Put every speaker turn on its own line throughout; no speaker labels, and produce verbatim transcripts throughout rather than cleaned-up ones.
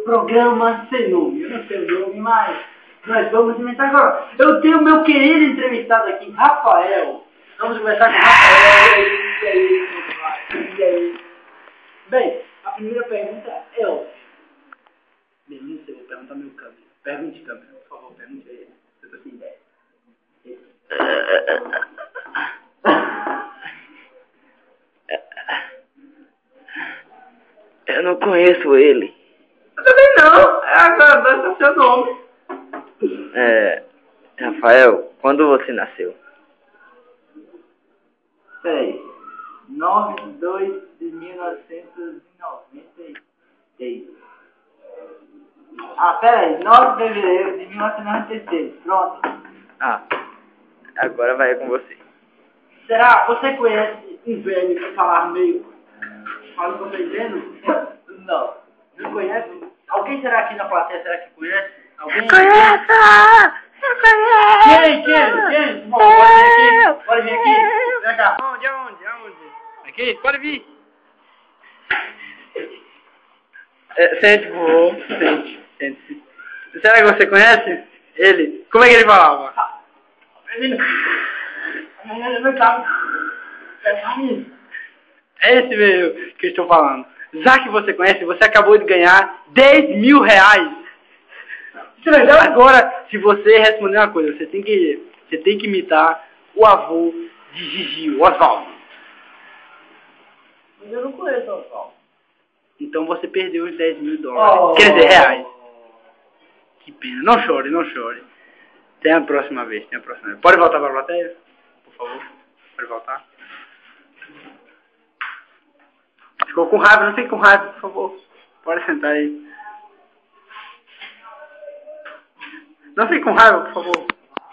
programa sem nome. Eu não sei o nome, mas nós vamos inventar agora. Eu tenho meu querido entrevistado aqui, Rafael. Vamos conversar com o Rafael. E aí, e aí? Bem, a primeira pergunta é óbvia. Bem, não sei, vou perguntar ao meu câmera. Pergunte, câmera, por favor, pergunte aí. Eu tô sem ideia.
Eu não conheço ele.
Eu também não. É agora, é seu nome.
É... Rafael, quando você nasceu?
Peraí. nove de dois de mil novecentos e noventa e seis. Ah, peraí. nove de fevereiro de mil novecentos e noventa e seis. Pronto.
Ah, agora vai com você.
Será? Você conhece um velho que falava meio... Fala com vocês vendo? Não. Não conhece? Alguém será aqui na plateia? Será que conhece? Alguém?
Conheço! Eu conheço!
Quem? Quem? Quem? Bom, pode vir aqui. Pode vir aqui. Vem cá.
Onde? Aonde? Aonde? Aqui? Pode vir. É, sente, por favor. Sente. Sente-se. Será que você conhece ele? Como é que ele falava?
Menino. Menino, vem cá.
É esse mesmo que eu estou falando. Já que você conhece, você acabou de ganhar dez mil reais. Agora, se você responder uma coisa, você tem que, você tem que imitar o avô de Gigi, o Osvaldo.
Mas eu não conheço o Osvaldo.
Então você perdeu os dez mil dólares.
Oh.
Quer dizer, reais. Que pena. Não chore, não chore. Tem a próxima vez, tem a próxima vez. Pode voltar para a plateia? Por favor. Pode voltar. Ficou com raiva, não fique com raiva, por favor. Pode sentar aí. Não fique com raiva, por favor.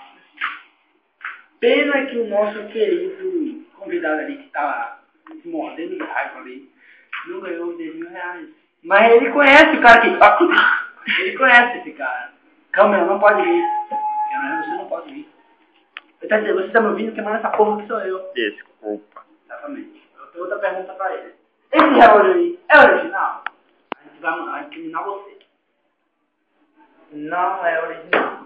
Pena que o nosso querido convidado ali, que tá se mordendo de raiva ali, não ganhou os dez mil reais. Mas ele conhece o cara que... Ele conhece esse cara. Câmera, não pode vir. Câmera, você não pode vir. Ele tá dizendo, você tá me ouvindo? Quem manda essa porra que sou eu.
Desculpa.
Exatamente. Eu tenho outra pergunta pra ele. Esse relógio aí é original? A gente vai mandar incriminar você. Não é original.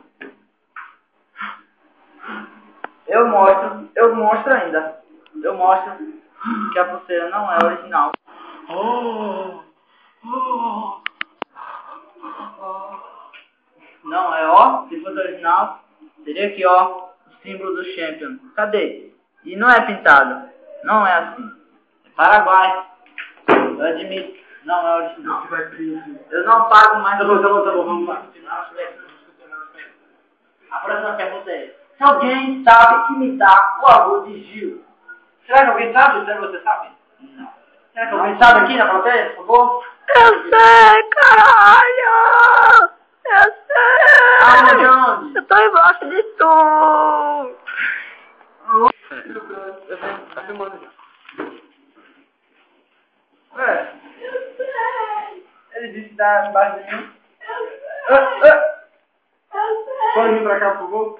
Eu mostro, eu mostro ainda. Eu mostro que a pulseira não é original. Oh, oh, oh. Não é, ó. Se fosse original, seria aqui, ó, o símbolo do Champion. Cadê? E não é pintado. Não é assim. É Paraguai. Eu admito. Não é original. Eu não pago mais. Tá bom, tá bom, tá bom. Vamos lá. A próxima pergunta é: se alguém sabe imitar o avô de Gil? Será que alguém sabe? Será que você sabe? Não. Será que alguém sabe aqui na plateia, por favor?
Eu sei, caralho! Eu sei!
Aonde, onde?
Eu tô embaixo de tu! Tá filmando já.
É. Eu sei! Ele disse que tá embaixo de mim. Eu sei! Ah, ah. Eu sei! Pode vir pra cá, por favor?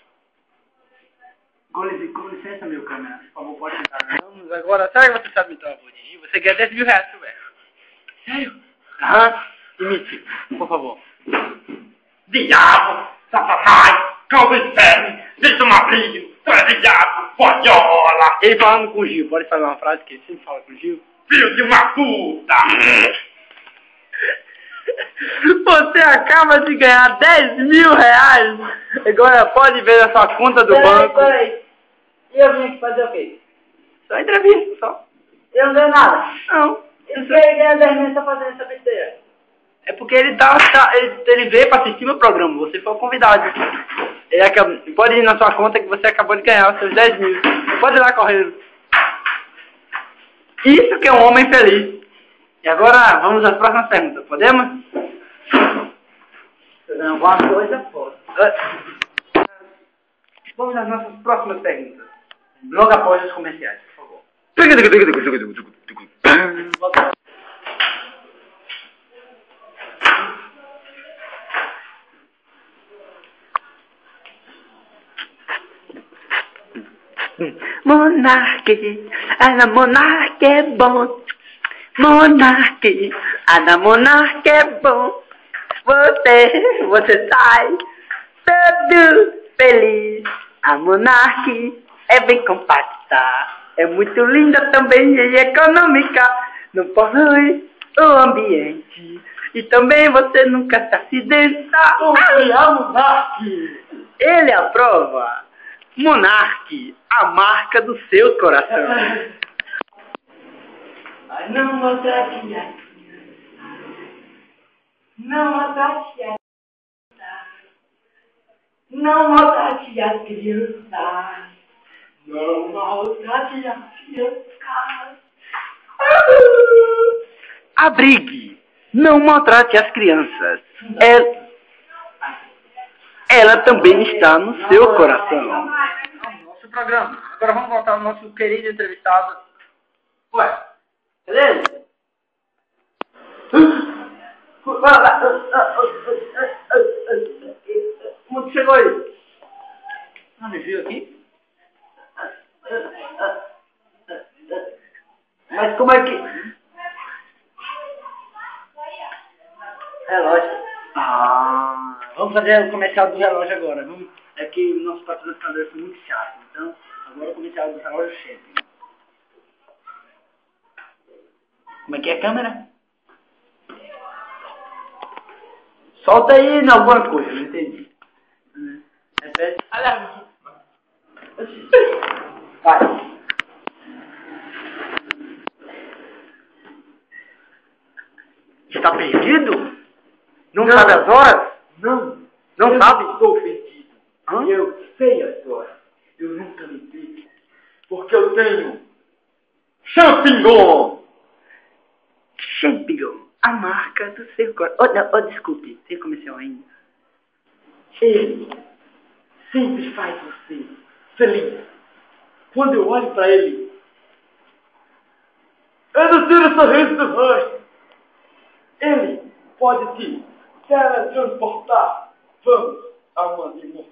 Com licença, com licença, meu câmera. Por favor, pode entrar.
Vamos agora. Será que você sabe imitar o avô de Gil? Você quer dez mil reais, seu velho? Sério?
Aham.
Imite, por favor.
Diabo, Satanás, cão do inferno, bicho maligno, tu é diabo, podiola,
Ele falando com o Gil, pode fazer uma frase que ele sempre fala com o Gil?
filho de uma puta.
Você acaba de ganhar dez mil reais. Agora pode ver na sua conta do
Peraí,
banco.
peraí. E eu vim aqui fazer o quê?
Só entrevista, só.
Eu não ganho nada.
Não.
E por que ele ganha dez mil tá fazendo essa besteira?
É porque ele tá, tá ele, ele veio pra assistir meu programa, você foi o convidado. Ele acaba, pode ir na sua conta que você acabou de ganhar os seus dez mil. Pode ir lá correndo. Isso que é um homem feliz. E agora vamos às próximas perguntas, podemos?
Fazendo alguma coisa, pode.
Vamos às nossas próximas perguntas. Logo após os comerciais, por favor. Monarque, a monarque é bom. Monarque, a da monarque é bom. você, você sai todo feliz. A Monark é bem compacta, é muito linda também e econômica. Não polui o ambiente e também você nunca se acidenta.
Compre a Monark!
Ele aprova. Monark, a marca do seu coração.
Ai, não maltrate a Não maltrate a Não maltrate as crianças. Não maltrate as crianças.
Abrigue. Não maltrate as crianças. Ela, ela também está no seu coração. Nosso programa. Agora vamos voltar ao nosso querido entrevistado. Ué, beleza? Como chegou aí? Não me viu aqui? Mas como é que... Relógio. Ah, vamos fazer o comercial do relógio agora. Vamos... É que nossos patrocinadores são muito chatos. Então, agora o comercial do relógio chega. Como é que é a câmera? Solta aí em alguma coisa, não entendi. Repete. Vai. Está perdido? Não, não sabe as horas?
Não.
Não
eu
sabe?
Estou perdido.
Hã?
Eu sei as horas. Eu nunca me vi. Porque eu tenho champignon.
Champignon, a marca do seu coração. Oh, não, oh, desculpe, tem comercial ainda.
Ele sempre faz você feliz. Quando eu olho para ele, eu não tiro o sorriso do rosto. Ele pode te teletransportar. Vamos a uma demonstração.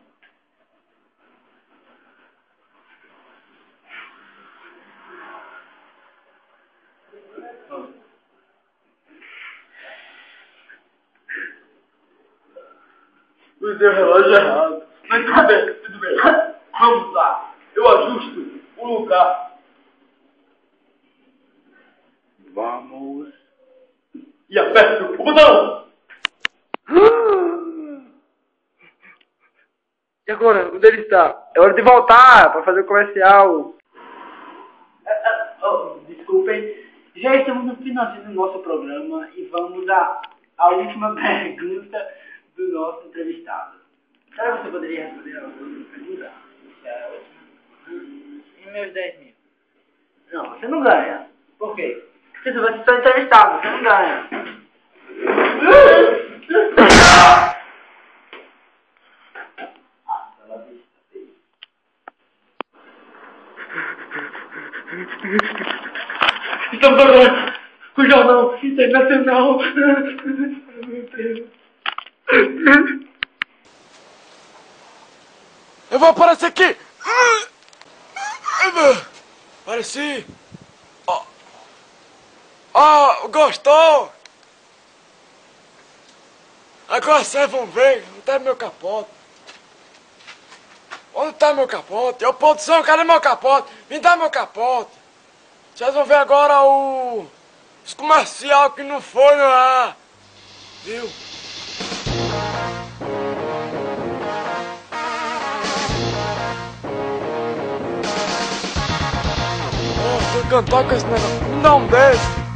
Usei o relógio errado. Mas tudo bem, tudo bem. Vamos lá. Eu ajusto o lugar.
Vamos.
E aperto o botão.
E agora? Onde ele está? É hora de voltar para fazer o comercial. Oh, desculpem. Já estamos no finalzinho do nosso programa e vamos à, à última pergunta do nosso entrevistado. Será que você poderia responder a última pergunta?
E meus dez mil?
Não, você não ganha. Por quê? Porque você vai ser entrevistado, você não ganha.
Estamos agora com o Jornal Internacional. Eu vou aparecer aqui. Apareci. Ó, oh. oh, gostou? Agora vocês vão ver. Onde tá meu capote? Onde tá meu capote? Ô, produção, cadê meu capote? Me dá meu capote. Vocês vão ver agora o... os comercial que não foi no ar. Viu? Oh, fui cantar com esse negócio. Me dá um beijo.